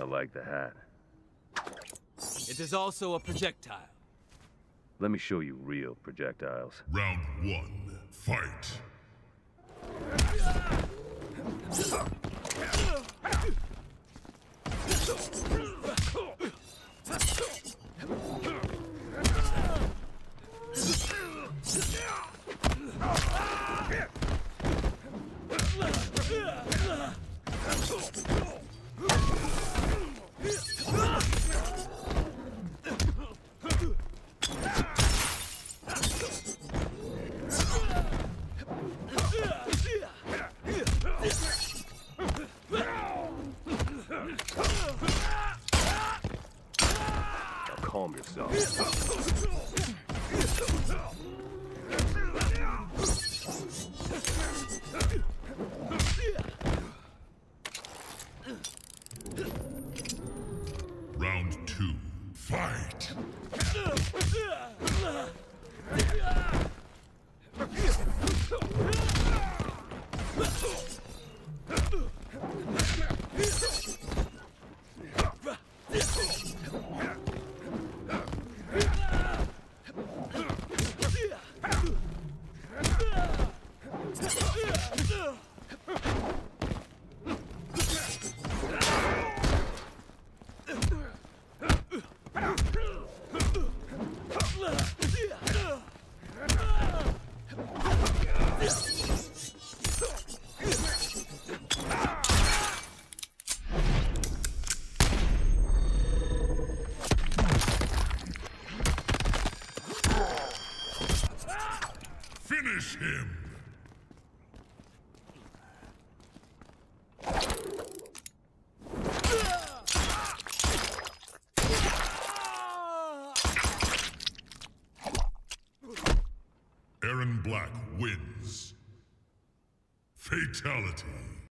like the hat. It is also a projectile. Let me show you real projectiles. Round 1, fight. Calm yourself. Round 2, fight. Finish him! Erron Black wins. Fatality.